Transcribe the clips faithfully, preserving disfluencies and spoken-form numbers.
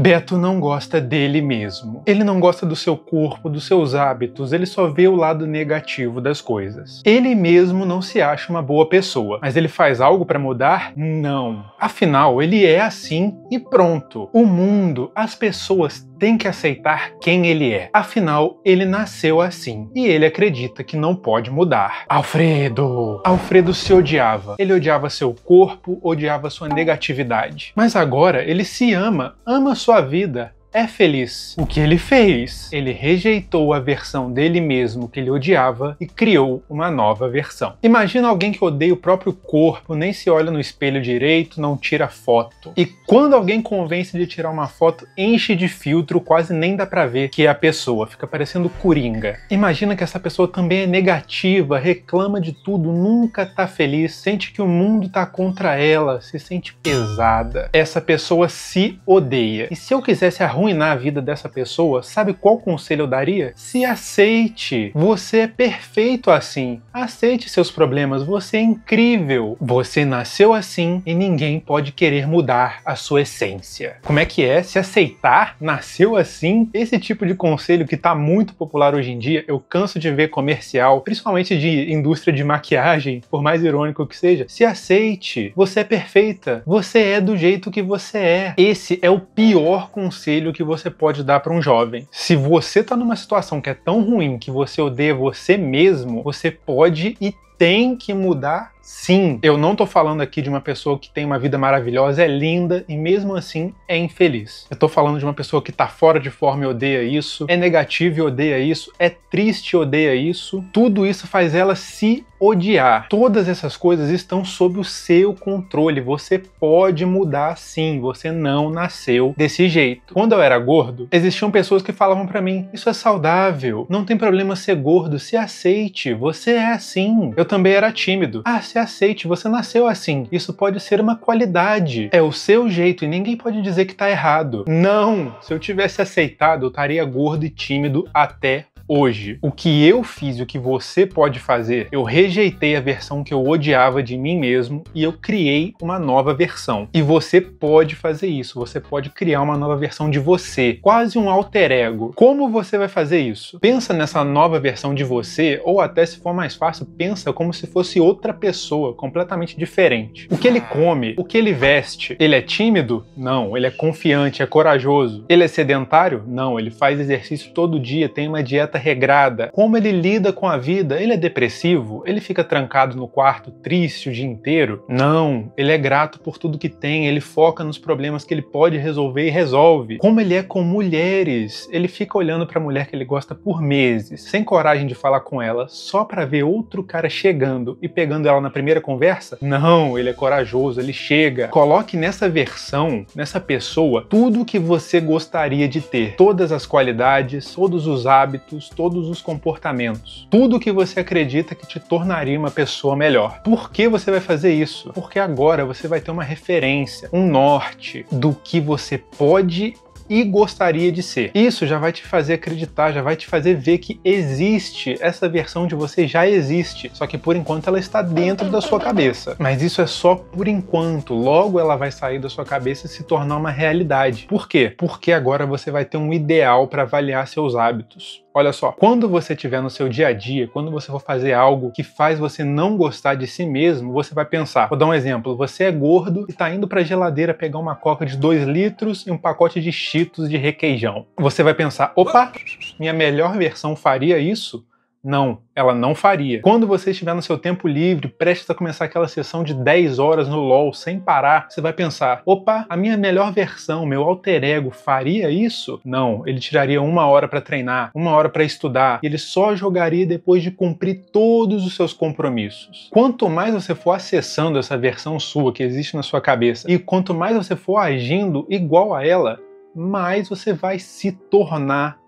Beto não gosta dele mesmo. Ele não gosta do seu corpo, dos seus hábitos, ele só vê o lado negativo das coisas. Ele mesmo não se acha uma boa pessoa, mas ele faz algo para mudar? Não. Afinal, ele é assim e pronto. O mundo, as pessoas têm que aceitar quem ele é. Afinal, ele nasceu assim e ele acredita que não pode mudar. Alfredo! Alfredo se odiava. Ele odiava seu corpo, odiava sua negatividade. Mas agora ele se ama, ama sua vida. É feliz. O que ele fez? Ele rejeitou a versão dele mesmo que ele odiava e criou uma nova versão. Imagina alguém que odeia o próprio corpo, nem se olha no espelho direito, não tira foto. E quando alguém convence de tirar uma foto, enche de filtro, quase nem dá pra ver que é a pessoa, fica parecendo coringa. Imagina que essa pessoa também é negativa, reclama de tudo, nunca tá feliz, sente que o mundo tá contra ela, se sente pesada. Essa pessoa se odeia. E se eu quisesse arrumar arruinar a vida dessa pessoa, sabe qual conselho eu daria? Se aceite. Você é perfeito assim. Aceite seus problemas. Você é incrível. Você nasceu assim e ninguém pode querer mudar a sua essência. Como é que é? Se aceitar? Nasceu assim? Esse tipo de conselho que tá muito popular hoje em dia, eu canso de ver comercial, principalmente de indústria de maquiagem, por mais irônico que seja. Se aceite. Você é perfeita. Você é do jeito que você é. Esse é o pior conselho que você pode dar para um jovem. Se você tá numa situação que é tão ruim que você odeia você mesmo, você pode e tem que mudar sim. Eu não tô falando aqui de uma pessoa que tem uma vida maravilhosa, é linda e mesmo assim é infeliz. Eu tô falando de uma pessoa que tá fora de forma e odeia isso, é negativa e odeia isso, é triste e odeia isso. Tudo isso faz ela se odiar. Todas essas coisas estão sob o seu controle. Você pode mudar sim, você não nasceu desse jeito. Quando eu era gordo, existiam pessoas que falavam pra mim, isso é saudável, não tem problema ser gordo, se aceite, você é assim. Eu também era tímido. Ah, se aceite, você nasceu assim. Isso pode ser uma qualidade. É o seu jeito e ninguém pode dizer que tá errado. Não! Se eu tivesse aceitado, eu estaria gordo e tímido até hoje. O que eu fiz e o que você pode fazer, eu rejeitei a versão que eu odiava de mim mesmo e eu criei uma nova versão. E você pode fazer isso, você pode criar uma nova versão de você, quase um alter ego. Como você vai fazer isso? Pensa nessa nova versão de você, ou até se for mais fácil, pensa como se fosse outra pessoa, completamente diferente. O que ele come, o que ele veste, ele é tímido? Não, ele é confiante, é corajoso. Ele é sedentário? Não, ele faz exercício todo dia, tem uma dieta regrada. Como ele lida com a vida? Ele é depressivo? Ele fica trancado no quarto triste o dia inteiro? Não, ele é grato por tudo que tem, ele foca nos problemas que ele pode resolver e resolve. Como ele é com mulheres? Ele fica olhando pra mulher que ele gosta por meses, sem coragem de falar com ela, só pra ver outro cara chegando e pegando ela na primeira conversa? Não, ele é corajoso, ele chega. Coloque nessa versão, nessa pessoa, tudo que você gostaria de ter. Todas as qualidades, todos os hábitos, todos os comportamentos. Tudo que você acredita que te tornaria uma pessoa melhor. Por que você vai fazer isso? Porque agora você vai ter uma referência, um norte do que você pode e gostaria de ser. Isso já vai te fazer acreditar, já vai te fazer ver que existe, essa versão de você já existe, só que por enquanto ela está dentro da sua cabeça. Mas isso é só por enquanto, logo ela vai sair da sua cabeça e se tornar uma realidade. Por quê? Porque agora você vai ter um ideal para avaliar seus hábitos. Olha só, quando você estiver no seu dia a dia, quando você for fazer algo que faz você não gostar de si mesmo, você vai pensar, vou dar um exemplo, você é gordo e tá indo pra geladeira pegar uma coca de dois litros e um pacote de Cheetos de requeijão. Você vai pensar, opa, minha melhor versão faria isso? Não, ela não faria. Quando você estiver no seu tempo livre, prestes a começar aquela sessão de dez horas no LoL sem parar, você vai pensar, opa, a minha melhor versão, meu alter ego, faria isso? Não, ele tiraria uma hora para treinar, uma hora para estudar, e ele só jogaria depois de cumprir todos os seus compromissos. Quanto mais você for acessando essa versão sua que existe na sua cabeça, e quanto mais você for agindo igual a ela, mais você vai se tornar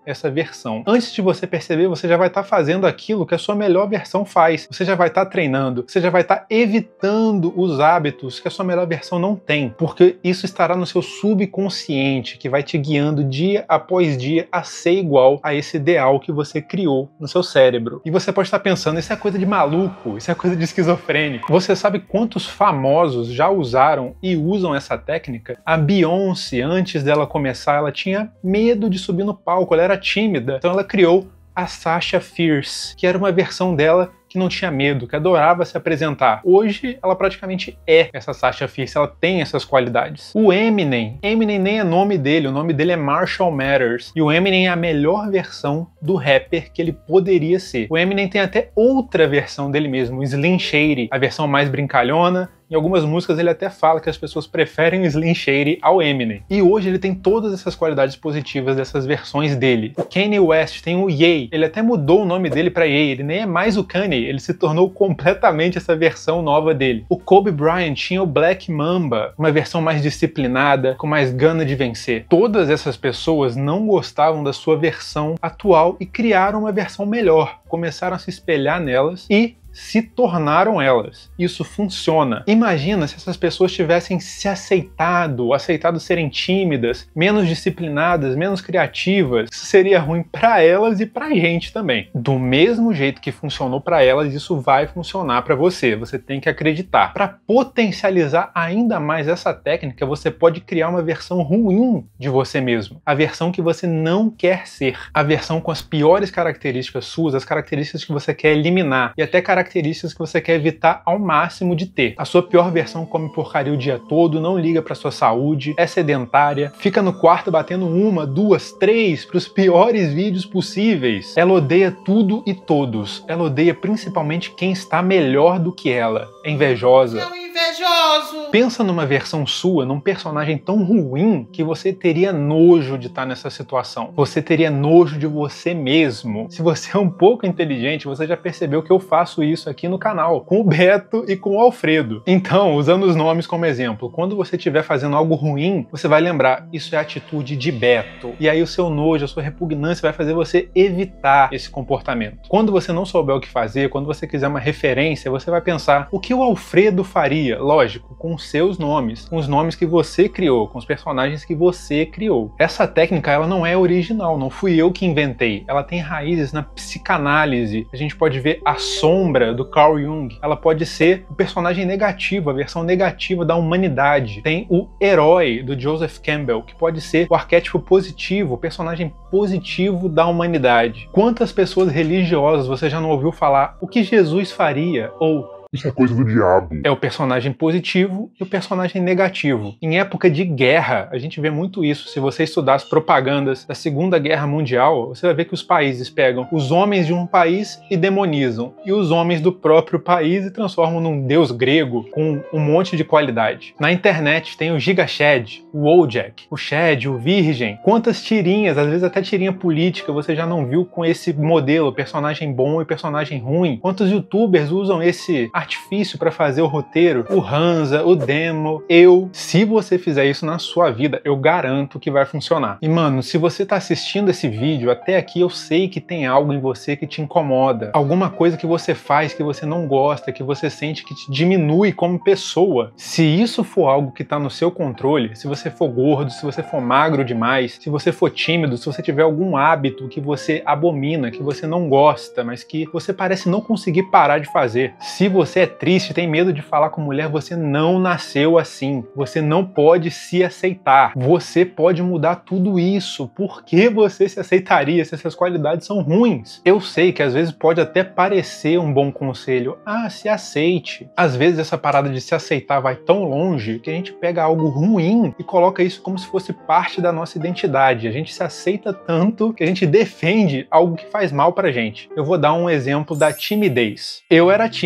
essa versão. Antes de você perceber, você já vai estar fazendo aquilo que a sua melhor versão faz. Você já vai estar treinando, você já vai estar evitando os hábitos que a sua melhor versão não tem, porque isso estará no seu subconsciente, que vai te guiando dia após dia a ser igual a esse ideal que você criou no seu cérebro. E você pode estar pensando, isso é coisa de maluco, isso é coisa de esquizofrênico. Você sabe quantos famosos já usaram e usam essa técnica? A Beyoncé, antes dela começar, ela tinha medo de subir no palco, ela era tímida, então ela criou a Sasha Fierce, que era uma versão dela que não tinha medo, que adorava se apresentar. Hoje, ela praticamente é essa Sasha Fierce, ela tem essas qualidades. O Eminem, Eminem nem é nome dele, o nome dele é Marshall Mathers, e o Eminem é a melhor versão do rapper que ele poderia ser. O Eminem tem até outra versão dele mesmo, o Slim Shady, a versão mais brincalhona. Em algumas músicas ele até fala que as pessoas preferem o Slim Shady ao Eminem. E hoje ele tem todas essas qualidades positivas dessas versões dele. O Kanye West tem o Ye, ele até mudou o nome dele para Ye, ele nem é mais o Kanye, ele se tornou completamente essa versão nova dele. O Kobe Bryant tinha o Black Mamba, uma versão mais disciplinada, com mais gana de vencer. Todas essas pessoas não gostavam da sua versão atual e criaram uma versão melhor, começaram a se espelhar nelas e se tornaram elas. Isso funciona. Imagina se essas pessoas tivessem se aceitado, aceitado serem tímidas, menos disciplinadas, menos criativas. Isso seria ruim para elas e pra gente também. Do mesmo jeito que funcionou para elas, isso vai funcionar para você. Você tem que acreditar. Para potencializar ainda mais essa técnica, você pode criar uma versão ruim de você mesmo. A versão que você não quer ser. A versão com as piores características suas, as características que você quer eliminar e até características características que você quer evitar ao máximo de ter. A sua pior versão come porcaria o dia todo, não liga pra sua saúde, é sedentária, fica no quarto batendo uma, duas, três pros piores vídeos possíveis. Ela odeia tudo e todos. Ela odeia principalmente quem está melhor do que ela. É invejosa. É um invejoso. Pensa numa versão sua, num personagem tão ruim que você teria nojo de estar nessa situação. Você teria nojo de você mesmo. Se você é um pouco inteligente, você já percebeu que eu faço isso isso aqui no canal, com o Beto e com o Alfredo. Então, usando os nomes como exemplo, quando você estiver fazendo algo ruim, você vai lembrar, isso é atitude de Beto. E aí o seu nojo, a sua repugnância vai fazer você evitar esse comportamento. Quando você não souber o que fazer, quando você quiser uma referência, você vai pensar, o que o Alfredo faria? Lógico, com os seus nomes, com os nomes que você criou, com os personagens que você criou. Essa técnica, ela não é original, não fui eu que inventei. Ela tem raízes na psicanálise. A gente pode ver a sombra do Carl Jung, ela pode ser o personagem negativo, a versão negativa da humanidade. Tem o herói do Joseph Campbell, que pode ser o arquétipo positivo, o personagem positivo da humanidade. Quantas pessoas religiosas você já não ouviu falar o que Jesus faria? Ou isso é coisa do diabo. É o personagem positivo e o personagem negativo. Em época de guerra, a gente vê muito isso. Se você estudar as propagandas da Segunda Guerra Mundial, você vai ver que os países pegam os homens de um país e demonizam, e os homens do próprio país e transformam num deus grego com um monte de qualidade. Na internet tem o Giga Chad, o Wojak, o Chad, o Virgem. Quantas tirinhas, às vezes até tirinha política, você já não viu com esse modelo, personagem bom e personagem ruim? Quantos youtubers usam esse artifício para fazer o roteiro? O Hansa, o Demo, eu. Se você fizer isso na sua vida, eu garanto que vai funcionar. E mano, se você tá assistindo esse vídeo até aqui, eu sei que tem algo em você que te incomoda. Alguma coisa que você faz que você não gosta, que você sente que te diminui como pessoa. Se isso for algo que tá no seu controle, se você for gordo, se você for magro demais, se você for tímido, se você tiver algum hábito que você abomina, que você não gosta, mas que você parece não conseguir parar de fazer. Se você é triste, tem medo de falar com mulher, você não nasceu assim. Você não pode se aceitar. Você pode mudar tudo isso. Por que você se aceitaria se essas qualidades são ruins? Eu sei que às vezes pode até parecer um bom conselho. Ah, se aceite. Às vezes essa parada de se aceitar vai tão longe que a gente pega algo ruim e coloca isso como se fosse parte da nossa identidade. A gente se aceita tanto que a gente defende algo que faz mal pra gente. Eu vou dar um exemplo da timidez. Eu era tímido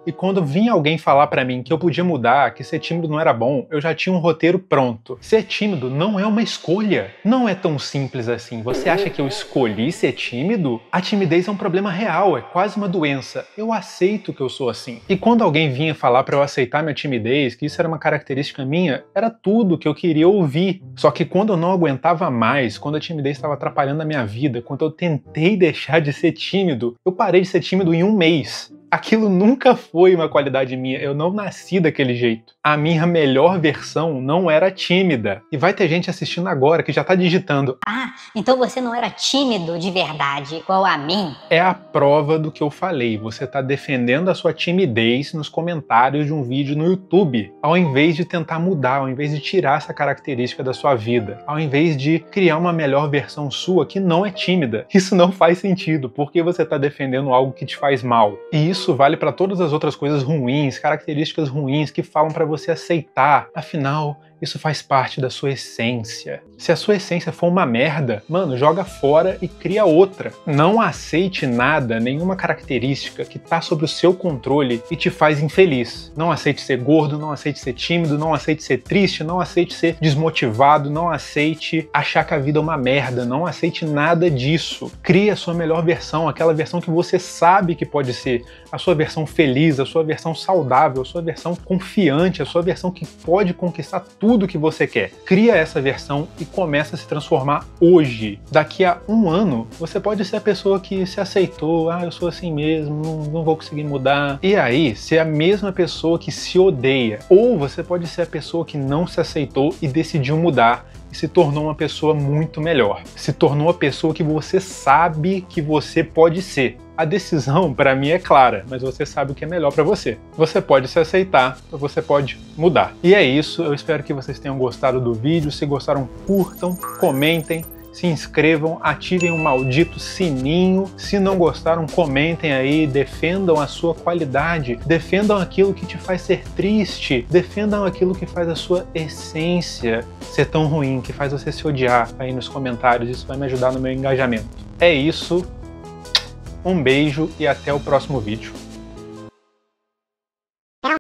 E quando vinha alguém falar pra mim que eu podia mudar, que ser tímido não era bom, eu já tinha um roteiro pronto. Ser tímido não é uma escolha. Não é tão simples assim. Você acha que eu escolhi ser tímido? A timidez é um problema real, é quase uma doença. Eu aceito que eu sou assim. E quando alguém vinha falar pra eu aceitar minha timidez, que isso era uma característica minha, era tudo que eu queria ouvir. Só que quando eu não aguentava mais, quando a timidez estava atrapalhando a minha vida, quando eu tentei deixar de ser tímido, eu parei de ser tímido em um mês. Aquilo nunca foi uma qualidade minha, eu não nasci daquele jeito. A minha melhor versão não era tímida. E vai ter gente assistindo agora que já tá digitando: ah, então você não era tímido de verdade, igual a mim? É a prova do que eu falei. Você tá defendendo a sua timidez nos comentários de um vídeo no YouTube, ao invés de tentar mudar, ao invés de tirar essa característica da sua vida, ao invés de criar uma melhor versão sua que não é tímida. Isso não faz sentido, porque você tá defendendo algo que te faz mal. E isso Isso vale para todas as outras coisas ruins, características ruins que falam para você aceitar. Afinal, isso faz parte da sua essência. Se a sua essência for uma merda, mano, joga fora e cria outra. Não aceite nada, nenhuma característica que tá sob o seu controle e te faz infeliz. Não aceite ser gordo, não aceite ser tímido, não aceite ser triste, não aceite ser desmotivado, não aceite achar que a vida é uma merda, não aceite nada disso. Crie a sua melhor versão, aquela versão que você sabe que pode ser, a sua versão feliz, a sua versão saudável, a sua versão confiante, a sua versão que pode conquistar tudo tudo que você quer. Cria essa versão e começa a se transformar hoje. Daqui a um ano, você pode ser a pessoa que se aceitou, ah, eu sou assim mesmo, não, não vou conseguir mudar. E aí, ser a mesma pessoa que se odeia. Ou você pode ser a pessoa que não se aceitou e decidiu mudar e se tornou uma pessoa muito melhor. Se tornou a pessoa que você sabe que você pode ser. A decisão, para mim, é clara, mas você sabe o que é melhor para você. Você pode se aceitar, ou você pode mudar. E é isso, eu espero que vocês tenham gostado do vídeo. Se gostaram, curtam, comentem, se inscrevam, ativem o maldito sininho. Se não gostaram, comentem aí, defendam a sua qualidade, defendam aquilo que te faz ser triste, defendam aquilo que faz a sua essência ser tão ruim, que faz você se odiar aí nos comentários. Isso vai me ajudar no meu engajamento. É isso. Um beijo e até o próximo vídeo.